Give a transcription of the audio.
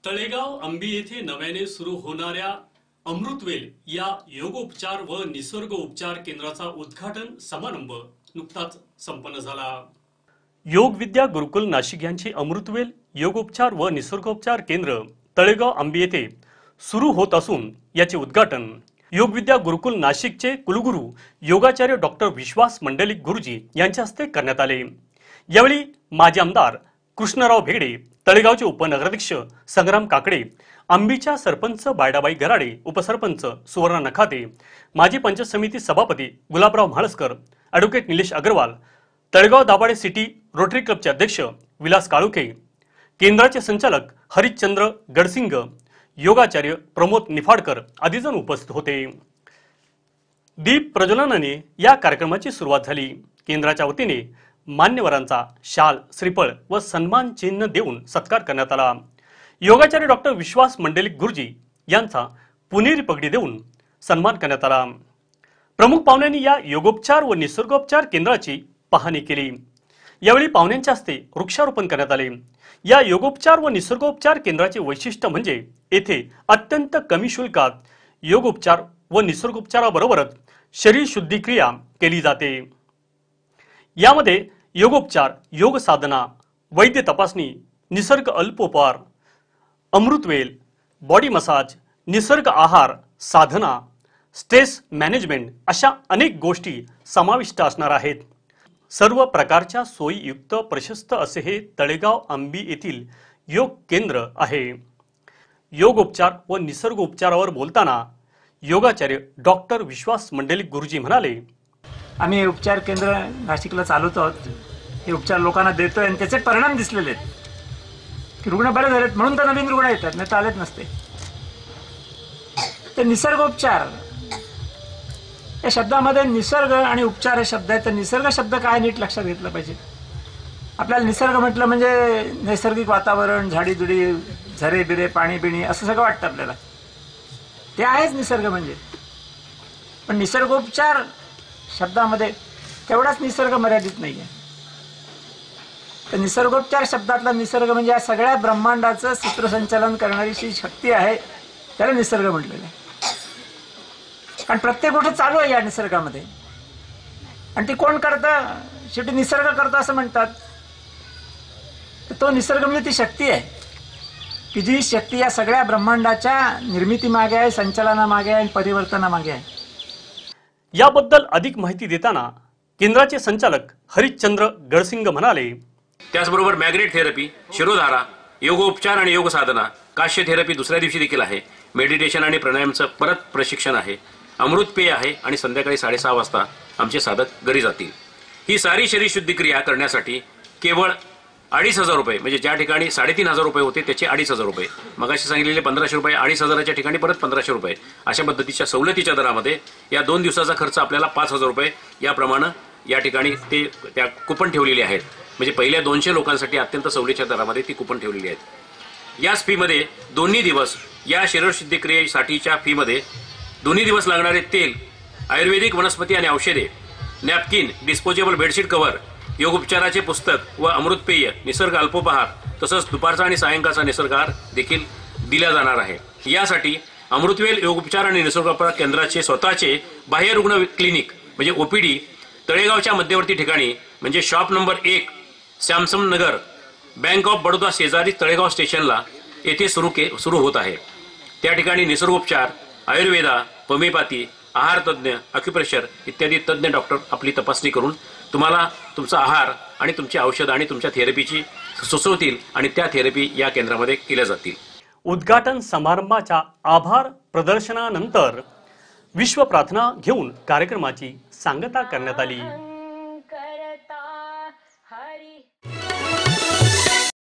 तळेगाव आंबी येथे नव्याने सुरू होणाऱ्या अमृतवेल या योगोपचार व निसर्ग उपचार केंद्राचा उद्घाटन समारंभ नुकताच संपन्न झाला। योग विद्या गुरुकुल नाशिक यांचे अमृतवेल योगोपचार व निसर्गोपचार केंद्र तळेगाव आंबी येथे सुरू होत असून याचे उद्घाटन योग विद्या गुरुकुल नाशिकचे कुलगुरू योगाचार्य डॉक्टर विश्वास मंडलिक गुरुजी यांच्या हस्ते करण्यात आले। यावेळी माजी आमदार कृष्णराव भेगडे, तळेगावचे उपनगराध्यक्ष संग्राम काकडे, आंबीच्या सरपंच बायडाबाई गराडे, उपसरपंच सुवर्णा नखाते, माजी पंचायत समिती सभापती Gulabrao Mhalaskar, advocate Nilesh Agarwal, Talegaon Dabhade city rotary क्लबचे अध्यक्ष विलास काळुखे, केंद्राचे संचालक हरिश्चंद्र गडसिंग, योगाचार्य प्रमोद निफाडकर आदी जण उपस्थित होते। दीप प्रज्वलनाने या कार्यक्रमाची सुरुवात झाली। केंद्राच्या वतीने मान्यवरांचा शाल, श्रीफळ व सन्मान चिन्ह देऊन सत्कार करण्यात आला। योगाचार्य डॉक्टर विश्वास मंडलिक गुरुजी यांचा पुनेरी पगडी देऊन सन्मान करण्यात आला। प्रमुख पाहुण्यांनी या योगोपचार व निसर्गोपचार केंद्राची पाहणी केली। यावेळी पाहुण्यांच्या हस्ते वृक्षारोपण करण्यात आले। या योगोपचार व निसर्गोपचार केंद्राचे वैशिष्ट्य म्हणजे येथे अत्यंत कमी शुल्कात योगोपचार व निसर्गोपचाराबरोबरच शरीर शुद्धी क्रिया केली जाते। यामध्ये योगोपचार, योग साधना, वैद्य तपासणी, निसर्ग अल्पोपचार, अमृतवेल, बॉडी मसाज, निसर्ग आहार, साधना, स्ट्रेस मॅनेजमेंट अशा अनेक गोष्टी समाविष्ट असणार आहेत। सर्व प्रकारच्या सोयीयुक्त प्रशस्त असे हे तळेगाव आंबी येथील योग केंद्र आहे। योगोपचार व निसर्गोपचारावर बोलताना योगाचार्य डॉक्टर विश्वास मंडलिक गुरुजी म्हणाले, आम्ही हे उपचार केंद्र नाशिकला चालवतो आहोत। हे उपचार लोकांना देतोय आणि त्याचे परिणाम दिसलेले आहेत की रुग्ण बरे झालेत, म्हणून तर नवीन रुग्ण येतात, नाही तर आलेच नसते। ते निसर्गोपचार या शब्दामध्ये निसर्ग आणि उपचार हे शब्द आहेत। तर निसर्ग शब्द काय नीट लक्षात घेतलं पाहिजे। आपल्याला निसर्ग म्हटलं म्हणजे नैसर्गिक वातावरण, झाडीझुडी, झरे बिरे, पाणी बिणी असं सगळं वाटतं आपल्याला, ते आहेच निसर्ग म्हणजे। पण निसर्गोपचार शब्दामध्ये तेवढाच निसर्ग मर्यादित नाही आहे। तर निसर्गोपचार शब्दातला निसर्ग म्हणजे या सगळ्या ब्रह्मांडाचं सूत्रसंचालन करणारी जी शक्ती आहे त्याला निसर्ग म्हटलेलं आहे। कारण प्रत्येक गोष्ट चालू आहे या निसर्गामध्ये, आणि ती कोण करतं? शेवटी निसर्ग करतो असं म्हणतात। तर तो निसर्ग म्हणजे ती शक्ती आहे की जी शक्ती या सगळ्या ब्रह्मांडाच्या निर्मितीमागे आहे, संचालनामागे आहे आणि परिवर्तनामागे आहे। याबद्दल अधिक माहिती देताना केंद्राचे संचालक हरिश्चंद्र गडसिंग म्हणाले, त्याचबरोबर मॅग्नेट थेरपी, शिरोधारा, योगोपचार आणि योग साधना, काश्य थेरपी दुसऱ्या दिवशी देखील आहे। मेडिटेशन आणि प्राणायामचं परत प्रशिक्षण आहे। अमृत पेय आहे आणि संध्याकाळी 6:30 वाजता आमचे साधक घरी जातील। ही सारी शरीर शुद्धी क्रिया करण्यासाठी केवळ 2,500 रुपये, म्हणजे ज्या ठिकाणी 3,500 रुपये होते त्याचे 2,500 रुपये, मगाशी सांगितलेले 1,500 रुपये, 2,500च्या ठिकाणी परत 1,500 रुपये अशा पद्धतीच्या सवलतीच्या दरामध्ये या 2 दिवसाचा खर्च आपल्याला 5,000 रुपये याप्रमाणे या ठिकाणी ते त्या कुपन ठेवलेले आहेत। म्हणजे पहिल्या 200 लोकांसाठी अत्यंत सवलतीच्या दरामध्ये ती कुपन ठेवलेली आहेत। याच फीमध्ये दोन्ही दिवस या शरीरशुद्धी क्रियेसाठीच्या फीमध्ये दोन्ही दिवस लागणारे तेल, आयुर्वेदिक वनस्पती आणि औषधे, नॅपकिन, डिस्पोजेबल बेडशीट कव्हर, योगोपचाराचे पुस्तक व अमृतपेय, निसर्ग अल्पोपहार तसंच दुपारचा आणि सायंकाळचा निसर्गहार देखील दिला जाणार आहे। यासाठी अमृतवेल योगोपचार आणि निसर्गोपचार केंद्राचे स्वतःचे बाह्य रुग्ण क्लिनिक म्हणजे ओपीडी तळेगावच्या मध्यवर्ती ठिकाणी म्हणजे shop number 1, Samsung Nagar, bank of Baroda शेजारी तळेगाव स्टेशनला येथे सुरू होत आहे। त्या ठिकाणी निसर्गोपचार, आयुर्वेदा, होमिओपॅथी, आहार तज्ज्ञ, अक्युप्रेशर इत्यादी तज्ज्ञ डॉक्टर आपली तपासणी करून तुम्हाला तुमचा आहार आणि तुमची औषध आणि तुमच्या थेरपीची सुचवतील आणि त्या थेरपी या केंद्रामध्ये केल्या जातील। उद्घाटन समारंभाच्या आभार प्रदर्शनानंतर विश्व प्रार्थना घेऊन कार्यक्रमाची सांगता करण्यात आली।